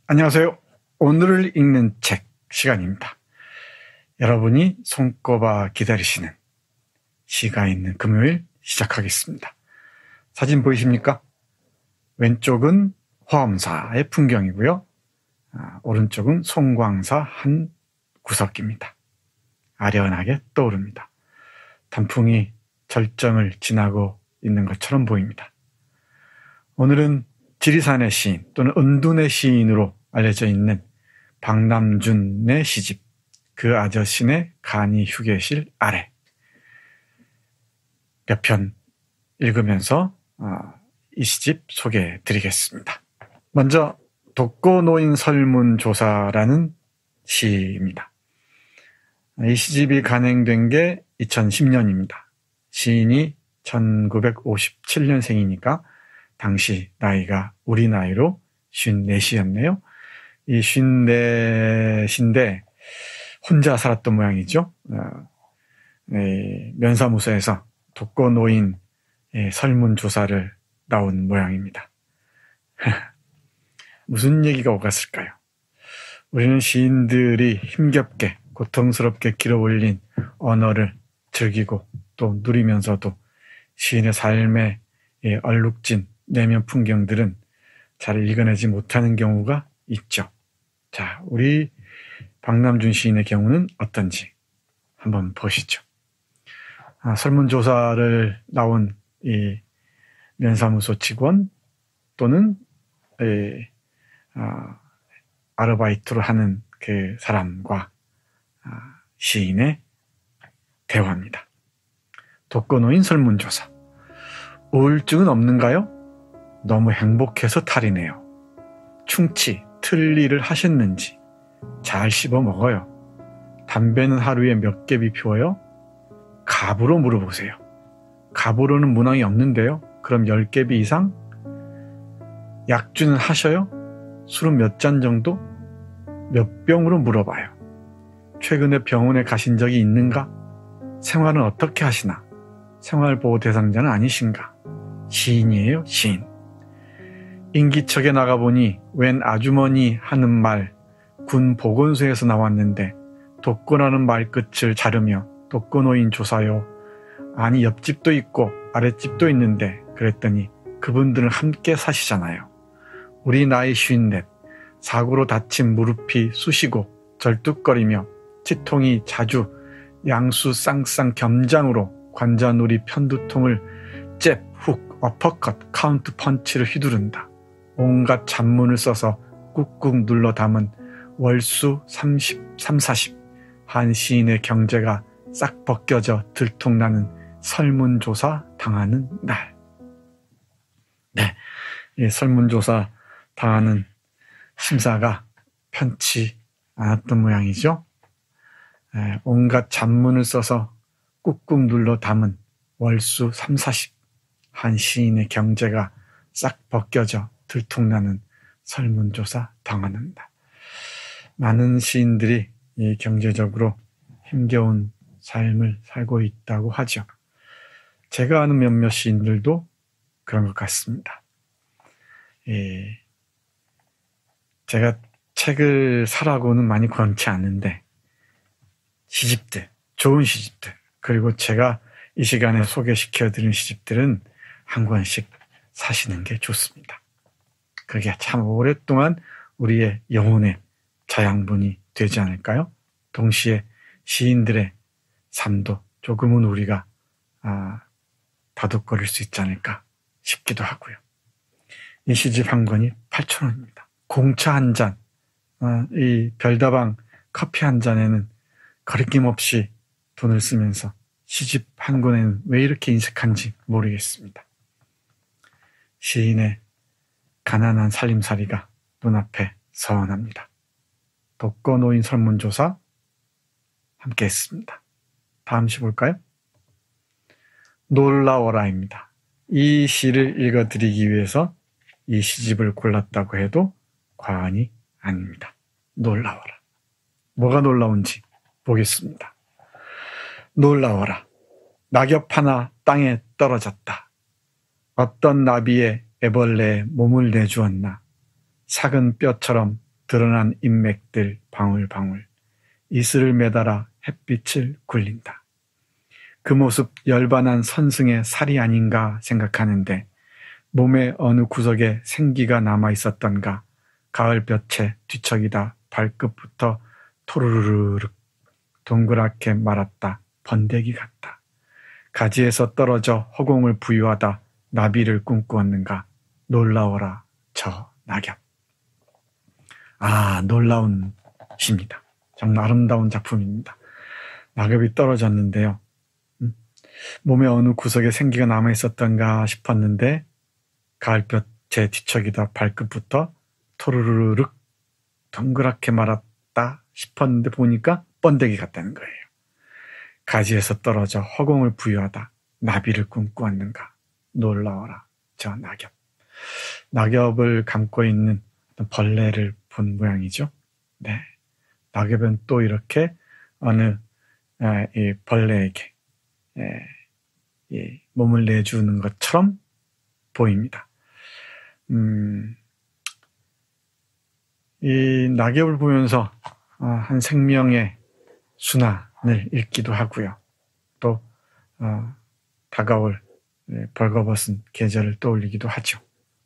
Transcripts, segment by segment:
안녕하세요. 오늘을 읽는 책 시간입니다. 여러분이 손꼽아 기다리시는 시가 있는 금요일 시작하겠습니다. 사진 보이십니까? 왼쪽은 화엄사의 풍경이고요. 오른쪽은 송광사 한 구석입니다. 아련하게 떠오릅니다. 단풍이 절정을 지나고 있는 것처럼 보입니다. 오늘은 지리산의 시인 또는 은둔의 시인으로 알려져 있는 박남준의 시집 그 아저씨네 간이 휴게실 아래 몇 편 읽으면서 이 시집 소개해 드리겠습니다. 먼저 독거노인 설문조사라는 시입니다. 이 시집이 간행된 게 2010년입니다. 시인이 1957년생이니까 당시 나이가 우리 나이로 54이었네요. 이 54인데 혼자 살았던 모양이죠. 면사무소에서 독거노인 설문조사를 나온 모양입니다. 무슨 얘기가 오갔을까요? 우리는 시인들이 힘겹게 고통스럽게 길어올린 언어를 즐기고 또 누리면서도 시인의 삶에 얼룩진 내면 풍경들은 잘 읽어내지 못하는 경우가 있죠. 자, 우리 박남준 시인의 경우는 어떤지 한번 보시죠. 설문조사를 나온 이 면사무소 직원 또는 아르바이트로 하는 그 사람과 시인의 대화입니다. 독거노인 설문조사. 우울증은 없는가요? 너무 행복해서 탈이네요. 충치, 틀니를 하셨는지 잘 씹어 먹어요. 담배는 하루에 몇 갭이 피워요? 갑으로 물어보세요. 갑으로는 문항이 없는데요. 그럼 10갭이 이상? 약주는 하셔요? 술은 몇 잔 정도? 몇 병으로 물어봐요. 최근에 병원에 가신 적이 있는가? 생활은 어떻게 하시나? 생활보호 대상자는 아니신가? 시인이에요, 시인. 인기척에 나가보니 웬 아주머니 하는 말 군 보건소에서 나왔는데 독거라는 말끝을 자르며 독거노인 조사요. 아니 옆집도 있고 아랫집도 있는데 그랬더니 그분들은 함께 사시잖아요. 우리 나이 54 사고로 다친 무릎이 쑤시고 절뚝거리며 치통이 자주 양수 쌍쌍 겸장으로 관자놀이 편두통을 잽, 훅, 어퍼컷, 카운트 펀치를 휘두른다. 온갖 잡문을 써서 꾹꾹 눌러 담은 월수 30, 40 한 시인의 경제가 싹 벗겨져 들통나는 설문조사 당하는 날. 네, 이 설문조사 당하는 심사가 편치 않았던 모양이죠. 온갖 잡문을 써서 꾹꾹 눌러 담은 월수 40 한 시인의 경제가 싹 벗겨져 들통나는 설문조사 당하는 날. 많은 시인들이 이 경제적으로 힘겨운 삶을 살고 있다고 하죠. 제가 아는 몇몇 시인들도 그런 것 같습니다. 제가 책을 사라고는 많이 권치 않는데 시집들, 좋은 시집들, 그리고 제가 이 시간에 소개시켜드린 시집들은 한 권씩 사시는 게 좋습니다. 그게 참 오랫동안 우리의 영혼의 자양분이 되지 않을까요? 동시에 시인들의 삶도 조금은 우리가 다독거릴 수 있지 않을까 싶기도 하고요. 이 시집 한 권이 8,000원입니다. 공차 한 잔, 이 별다방 커피 한 잔에는 거리낌 없이 돈을 쓰면서 시집 한 권에는 왜 이렇게 인색한지 모르겠습니다. 시인의 가난한 살림살이가 눈앞에 선합니다. 독거노인 설문조사 함께 했습니다. 다음 시 볼까요? 놀라워라입니다. 이 시를 읽어드리기 위해서 이 시집을 골랐다고 해도 과언이 아닙니다. 놀라워라. 뭐가 놀라운지 보겠습니다. 놀라워라. 낙엽 하나 땅에 떨어졌다. 어떤 나비의 애벌레에 몸을 내주었나. 작은 뼈처럼 드러난 인맥들 방울방울 이슬을 매달아 햇빛을 굴린다. 그 모습 열반한 선승의 살이 아닌가 생각하는데 몸의 어느 구석에 생기가 남아 있었던가 가을볕에 뒤척이다 발끝부터 토르르륵 동그랗게 말았다 번데기 같다. 가지에서 떨어져 허공을 부유하다 나비를 꿈꾸었는가 놀라워라 저 낙엽. 놀라운 시입니다. 정말 아름다운 작품입니다. 낙엽이 떨어졌는데요. 몸의 어느 구석에 생기가 남아있었던가 싶었는데 가을볕에 뒤척이다 발끝부터 토르르륵 동그랗게 말았다 싶었는데 보니까 번데기 같다는 거예요. 가지에서 떨어져 허공을 부유하다 나비를 꿈꾸었는가 놀라워라 저 낙엽. 낙엽을 감고 있는 어떤 벌레를 본 모양이죠. 네, 낙엽은 또 이렇게 어느 이 벌레에게 몸을 내주는 것처럼 보입니다. 이 낙엽을 보면서 한 생명의 순환을 읽기도 하고요. 또 다가올 벌거벗은 계절을 떠올리기도 하죠.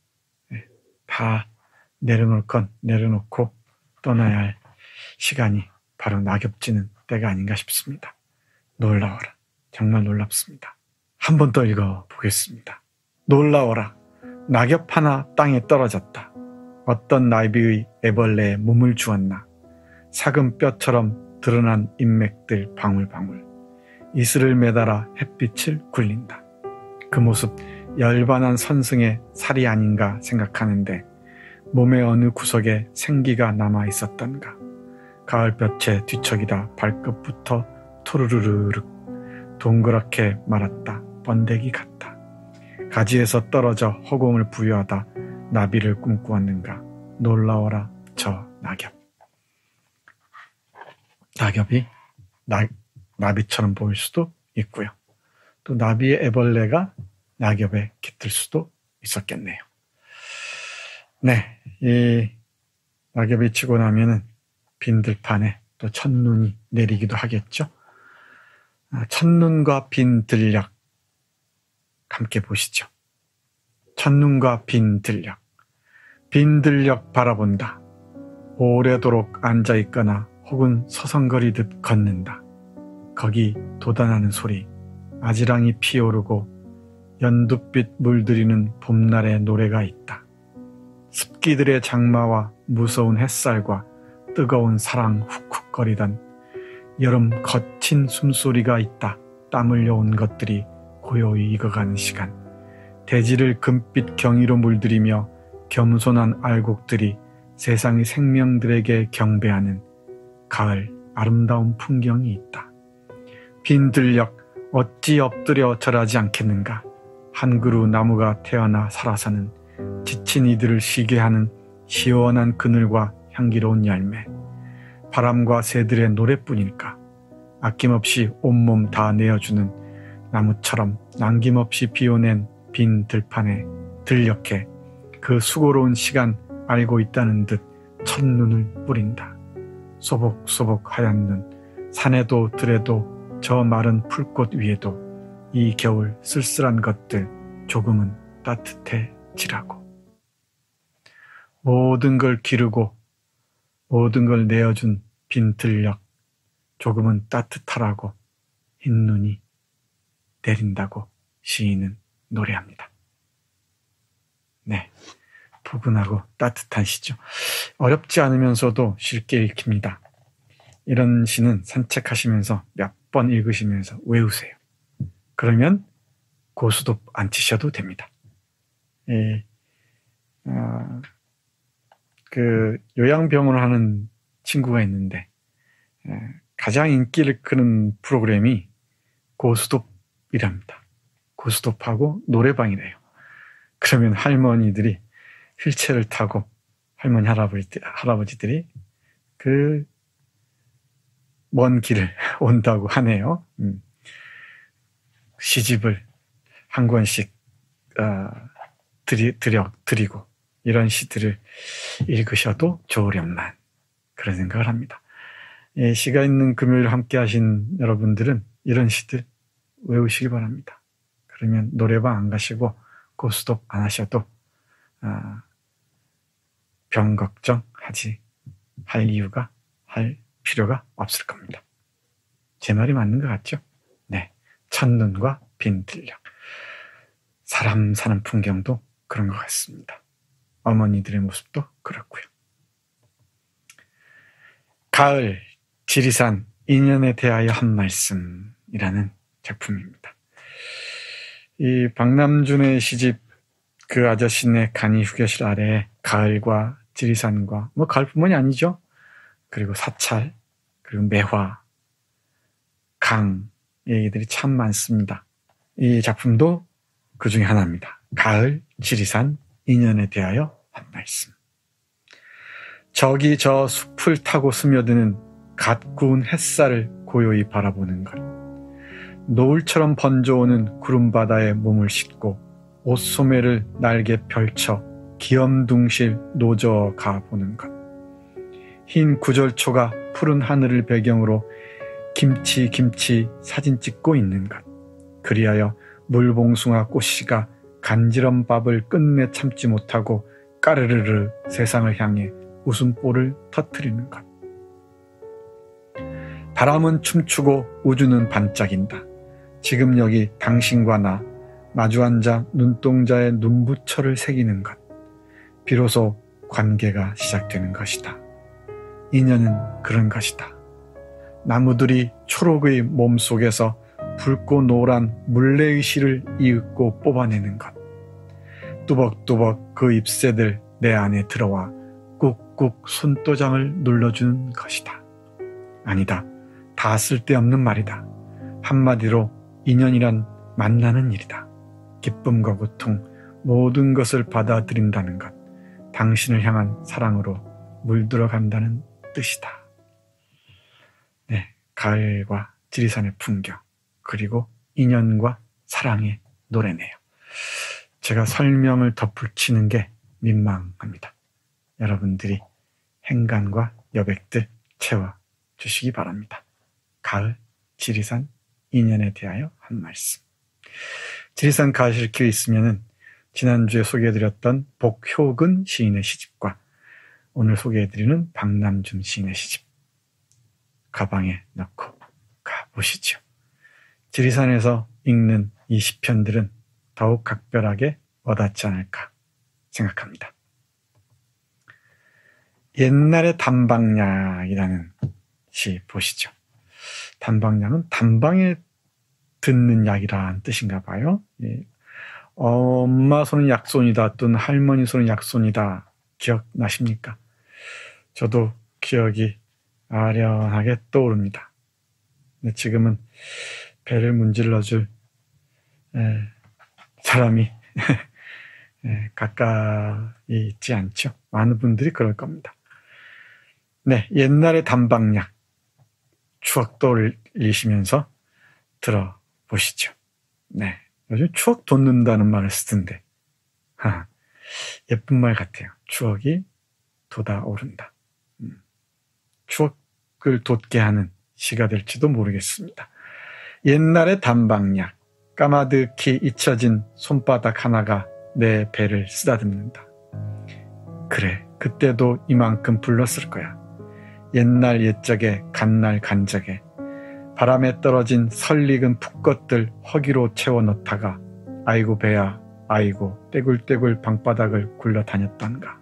다 내려놓을 건 내려놓고 떠나야 할 시간이 바로 낙엽 지는 때가 아닌가 싶습니다. 놀라워라. 정말 놀랍습니다. 한 번 더 읽어보겠습니다. 놀라워라. 낙엽 하나 땅에 떨어졌다. 어떤 나비의 애벌레에 몸을 주었나. 삭은 뼈처럼 드러난 인맥들 방울방울. 이슬을 매달아 햇빛을 굴린다. 그 모습 열반한 선승의 살이 아닌가 생각하는데 몸의 어느 구석에 생기가 남아 있었던가. 가을볕에 뒤척이다 발끝부터 토르르르륵 동그랗게 말았다 번데기 같다. 가지에서 떨어져 허공을 부유하다 나비를 꿈꾸었는가 놀라워라 저 낙엽. 낙엽이 나비처럼 보일 수도 있고요. 또 나비의 애벌레가 낙엽에 깃들 수도 있었겠네요. 네, 이 낙엽이 지고 나면은 빈 들판에 또 첫눈이 내리기도 하겠죠. 첫눈과 빈 들녘 함께 보시죠. 첫눈과 빈 들녘. 빈 들녘 바라본다. 오래도록 앉아있거나 혹은 서성거리듯 걷는다. 거기 돋아나는 소리, 아지랑이 피오르고 연두빛 물들이는 봄날의 노래가 있다. 습기들의 장마와 무서운 햇살과 뜨거운 사랑 훅훅거리던 여름 거친 숨소리가 있다. 땀 흘려온 것들이 고요히 익어가는 시간. 대지를 금빛 경의로 물들이며 겸손한 알곡들이 세상의 생명들에게 경배하는 가을 아름다운 풍경이 있다. 빈 들녘 어찌 엎드려 절하지 않겠는가. 한 그루 나무가 태어나 살아서는 지친 이들을 쉬게 하는 시원한 그늘과 향기로운 열매. 바람과 새들의 노래뿐일까. 아낌없이 온몸 다 내어주는 나무처럼 남김없이 비워낸 빈 들판에 들녘에 그 수고로운 시간 알고 있다는 듯 첫눈을 뿌린다. 소복소복 하얀 눈, 산에도 들에도 저 마른 풀꽃 위에도 이 겨울 쓸쓸한 것들 조금은 따뜻해지라고. 모든 걸 기르고 모든 걸 내어준 빈 들녘 조금은 따뜻하라고 흰눈이 내린다고 시인은 노래합니다. 네, 포근하고 따뜻한 시죠. 어렵지 않으면서도 쉽게 읽힙니다. 이런 시는 산책하시면서 몇 번 읽으시면서 외우세요. 그러면 고수도 안 치셔도 됩니다. 그 요양병원을 하는 친구가 있는데 가장 인기를 끄는 프로그램이 고수톱이랍니다. 고수톱하고 노래방이래요. 그러면 할머니들이 휠체어를 타고 할머니 할아버지들이 그 먼 길을 온다고 하네요. 시집을 한 권씩 드리고 이런 시들을 읽으셔도 좋으련만 그런 생각을 합니다. 시가 있는 금요일 함께 하신 여러분들은 이런 시들 외우시기 바랍니다. 그러면 노래방 안 가시고 고스톱 안 하셔도 병 걱정하지 할 필요가 없을 겁니다. 제 말이 맞는 것 같죠? 네, 첫눈과 빈 들녘. 사람 사는 풍경도 그런 것 같습니다. 어머니들의 모습도 그렇고요. 가을, 지리산, 인연에 대하여 한 말씀이라는 작품입니다. 이 박남준의 시집 그 아저씨네 간이 휴게실 아래에 가을과 지리산과 가을뿐만이 아니죠. 그리고 사찰, 그리고 매화, 강 얘기들이 참 많습니다. 이 작품도 그 중에 하나입니다. 가을, 지리산, 인연에 대하여 한 말씀. 저기 저 숲을 타고 스며드는 갓 구운 햇살을 고요히 바라보는 것. 노을처럼 번져오는 구름바다에 몸을 싣고 옷소매를 날개 펼쳐 귀염둥실 노져가 보는 것. 흰 구절초가 푸른 하늘을 배경으로 김치 사진 찍고 있는 것. 그리하여 물봉숭아 꽃씨가 간지럼 밥을 끝내 참지 못하고 까르르르 세상을 향해 웃음보를 터뜨리는 것. 바람은 춤추고 우주는 반짝인다. 지금 여기 당신과 나 마주 앉아 눈동자에 눈부처를 새기는 것. 비로소 관계가 시작되는 것이다. 인연은 그런 것이다. 나무들이 초록의 몸속에서 붉고 노란 물레의 실을 이윽고 뽑아내는 것. 뚜벅뚜벅 그 잎새들 내 안에 들어와 꾹꾹 손도장을 눌러주는 것이다. 아니다. 다 쓸데없는 말이다. 한마디로 인연이란 만나는 일이다. 기쁨과 고통 모든 것을 받아들인다는 것. 당신을 향한 사랑으로 물들어간다는 뜻이다. 네, 가을과 지리산의 풍경 그리고 인연과 사랑의 노래네요. 제가 설명을 덧붙이는 게 민망합니다. 여러분들이 행간과 여백들 채워주시기 바랍니다. 가을, 지리산, 인연에 대하여 한 말씀. 지리산 가실길에 있으면은 지난주에 소개해드렸던 복효근 시인의 시집과 오늘 소개해드리는 박남준 시인의 시집 가방에 넣고 가보시죠. 지리산에서 읽는 이 시편들은 더욱 각별하게 와닿지 않을까 생각합니다. 옛날의 단방약이라는 시 보시죠. 단방약은 단방에 듣는 약이라는 뜻인가 봐요. 예. 엄마 손은 약손이다 또는 할머니 손은 약손이다 기억나십니까? 저도 기억이 아련하게 떠오릅니다. 근데 지금은 배를 문질러줄 사람이 가까이 있지 않죠. 많은 분들이 그럴 겁니다. 네, 옛날의 단방약 추억 떠올리시면서 들어보시죠. 네, 요즘 추억 돋는다는 말을 쓰던데 예쁜 말 같아요. 추억이 돋아오른다. 추억을 돋게 하는 시가 될지도 모르겠습니다. 옛날의 단방약 까마득히 잊혀진 손바닥 하나가 내 배를 쓰다듬는다. 그래, 그때도 이만큼 불렀을 거야. 옛날 옛적에 간날 간적에 바람에 떨어진 설익은 풋것들 허기로 채워 넣다가 아이고 배야 아이고 떼굴떼굴 방바닥을 굴러 다녔던가.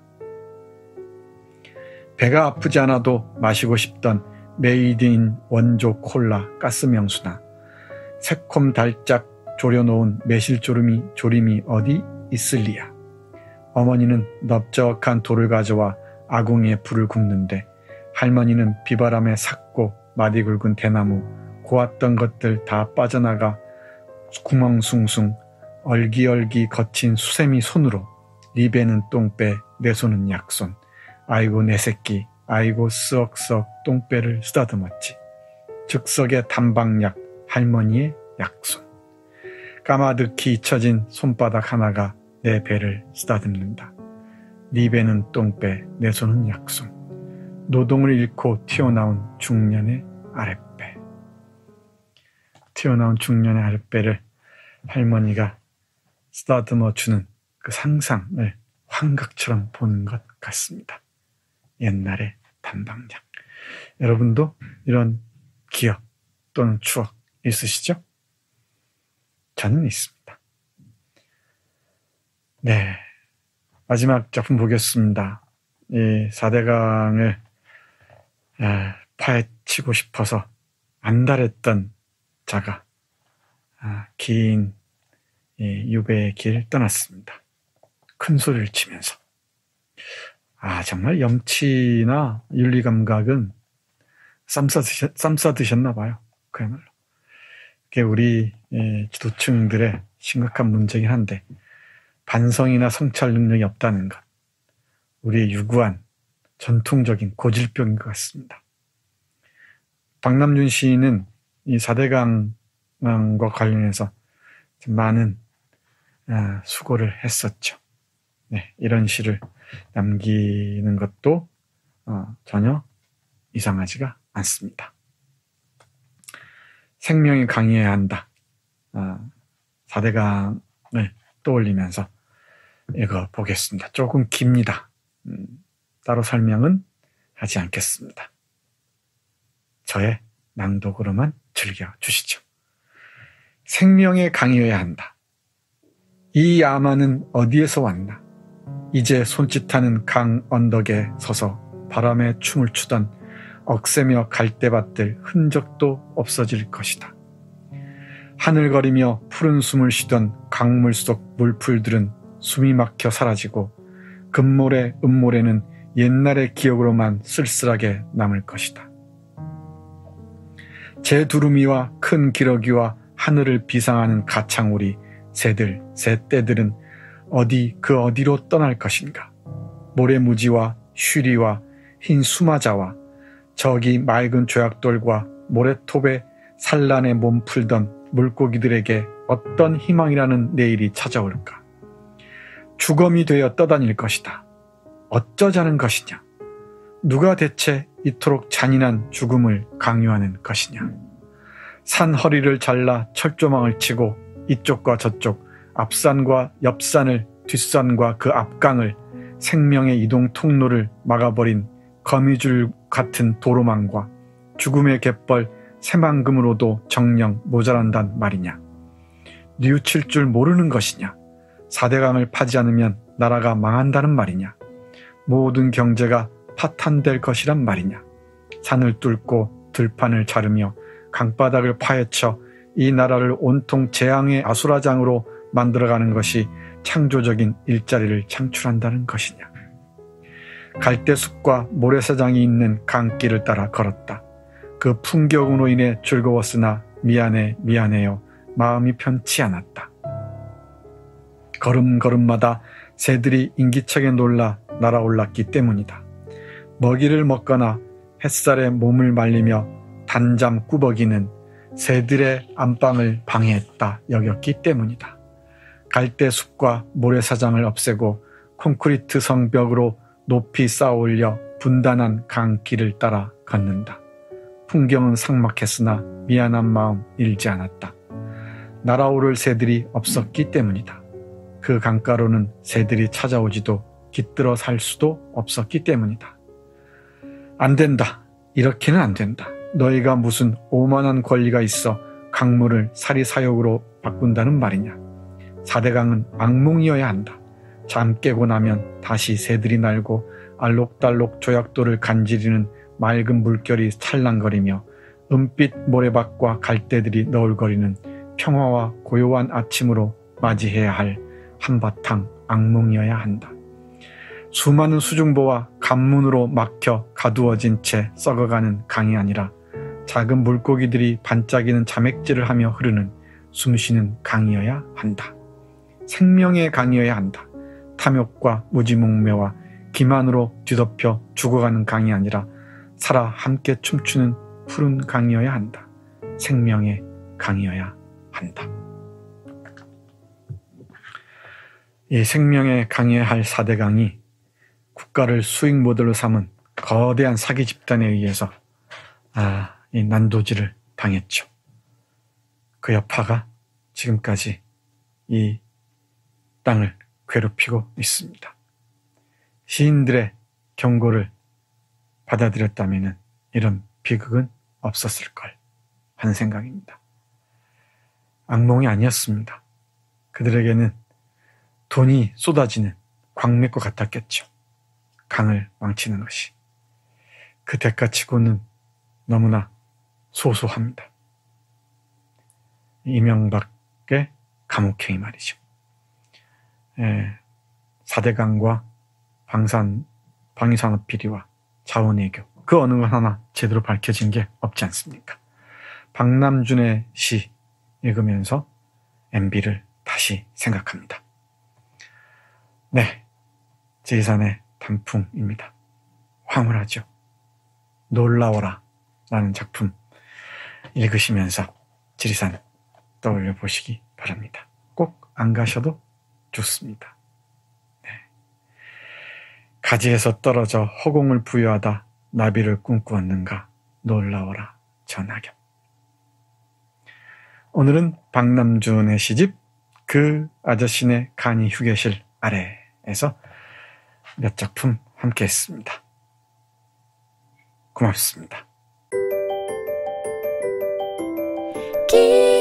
배가 아프지 않아도 마시고 싶던 메이드인 원조 콜라 가스명수나 새콤달짝 졸여놓은 매실조림이 어디 있을리야. 어머니는 넓적한 돌을 가져와 아궁이에 불을 굽는데 할머니는 비바람에 삭고 마디 굵은 대나무 고왔던 것들 다 빠져나가 구멍숭숭 얼기얼기 거친 수세미 손으로 네 배는 똥배 내 손은 약손 아이고 내 새끼 아이고 쓱쓱 똥배를 쓰다듬었지. 즉석의 단방약 할머니의 약손. 까마득히 잊혀진 손바닥 하나가 내 배를 쓰다듬는다. 네 배는 똥배, 내 손은 약손. 노동을 잃고 튀어나온 중년의 아랫배. 튀어나온 중년의 아랫배를 할머니가 쓰다듬어 주는 그 상상을 환각처럼 보는 것 같습니다. 옛날의 단방향. 여러분도 이런 기억 또는 추억 있으시죠? 저는 있습니다. 네, 마지막 작품 보겠습니다. 이 4대강을 파헤치고 싶어서 안달했던 자가 긴 유배의 길을 떠났습니다. 큰 소리를 치면서. 정말 염치나 윤리감각은 쌈 싸드셨나 봐요. 그야말로. 그게 우리 지도층들의 심각한 문제긴 한데, 반성이나 성찰 능력이 없다는 것, 우리의 유구한 전통적인 고질병인 것 같습니다. 박남준 시인은 이 4대강과 관련해서 많은 수고를 했었죠. 네, 이런 시를 남기는 것도 전혀 이상하지가 않습니다. 생명이 강해야 한다. 4대강을 떠올리면서 읽어보겠습니다. 조금 깁니다. 따로 설명은 하지 않겠습니다. 저의 낭독으로만 즐겨주시죠. 생명에 강해야 한다. 이 야만은 어디에서 왔나? 이제 손짓하는 강 언덕에 서서 바람에 춤을 추던 억새며 갈대밭들 흔적도 없어질 것이다. 하늘거리며 푸른 숨을 쉬던 강물 속 물풀들은 숨이 막혀 사라지고 금모래 음모래는 옛날의 기억으로만 쓸쓸하게 남을 것이다. 제 두루미와 큰 기러기와 하늘을 비상하는 가창우리 새들, 새떼들은 어디로 떠날 것인가? 모래무지와 쉬리와 흰 수마자와 저기 맑은 조약돌과 모래톱에 산란에 몸 풀던 물고기들에게 어떤 희망이라는 내일이 찾아올까? 주검이 되어 떠다닐 것이다. 어쩌자는 것이냐? 누가 대체 이토록 잔인한 죽음을 강요하는 것이냐? 산 허리를 잘라 철조망을 치고 이쪽과 저쪽, 앞산과 옆산을, 뒷산과 그 앞강을, 생명의 이동 통로를 막아버린 거미줄 같은 도로망과 죽음의 갯벌 새만금으로도 정녕 모자란단 말이냐? 뉘우칠 줄 모르는 것이냐? 4대강을 파지 않으면 나라가 망한다는 말이냐? 모든 경제가 파탄될 것이란 말이냐? 산을 뚫고 들판을 자르며 강바닥을 파헤쳐 이 나라를 온통 재앙의 아수라장으로 만들어가는 것이 창조적인 일자리를 창출한다는 것이냐? 갈대숲과 모래사장이 있는 강길을 따라 걸었다. 그 풍경으로 인해 즐거웠으나 미안해요. 마음이 편치 않았다. 걸음걸음마다 새들이 인기척에 놀라 날아올랐기 때문이다. 먹이를 먹거나 햇살에 몸을 말리며 단잠 꾸벅이는 새들의 안방을 방해했다 여겼기 때문이다. 갈대숲과 모래사장을 없애고 콘크리트 성벽으로 높이 쌓아올려 분단한 강길을 따라 걷는다. 풍경은 삭막했으나 미안한 마음 잃지 않았다. 날아오를 새들이 없었기 때문이다. 그 강가로는 새들이 찾아오지도 깃들어 살 수도 없었기 때문이다. 안 된다. 이렇게는 안 된다. 너희가 무슨 오만한 권리가 있어 강물을 사리사욕으로 바꾼다는 말이냐. 4대강은 악몽이어야 한다. 잠 깨고 나면 다시 새들이 날고 알록달록 조약돌을 간지리는 맑은 물결이 찰랑거리며 은빛 모래밭과 갈대들이 너울거리는 평화와 고요한 아침으로 맞이해야 할 한바탕 악몽이어야 한다. 수많은 수중보와 간문으로 막혀 가두어진 채 썩어가는 강이 아니라 작은 물고기들이 반짝이는 자맥질을 하며 흐르는 숨쉬는 강이어야 한다. 생명의 강이어야 한다. 탐욕과 무지몽매와 기만으로 뒤덮여 죽어가는 강이 아니라 살아 함께 춤추는 푸른 강이어야 한다. 생명의 강이어야 한다. 이 생명의 강이어야 할 4대강이 국가를 수익 모델로 삼은 거대한 사기 집단에 의해서 이 난도질을 당했죠. 그 여파가 지금까지 이 땅을 괴롭히고 있습니다. 시인들의 경고를 받아들였다면 이런 비극은 없었을 걸 하는 생각입니다. 악몽이 아니었습니다. 그들에게는 돈이 쏟아지는 광맥과 같았겠죠. 강을 망치는 것이. 그 대가치고는 너무나 소소합니다. 이명박의 감옥행위 말이죠. 4대강과 방위산업 비리와 자원외교, 그 어느 것 하나 제대로 밝혀진 게 없지 않습니까? 박남준의 시 읽으면서 MB를 다시 생각합니다. 네, 지리산의 단풍입니다. 황홀하죠. 놀라워라 라는 작품 읽으시면서 지리산 떠올려 보시기 바랍니다. 꼭 안 가셔도 좋습니다. 네. 가지에서 떨어져 허공을 부여하다 나비를 꿈꾸었는가 놀라워라 저 낙엽. 오늘은 박남준의 시집 그 아저씨네 간이 휴게실 아래에서 몇 작품 함께 했습니다. 고맙습니다.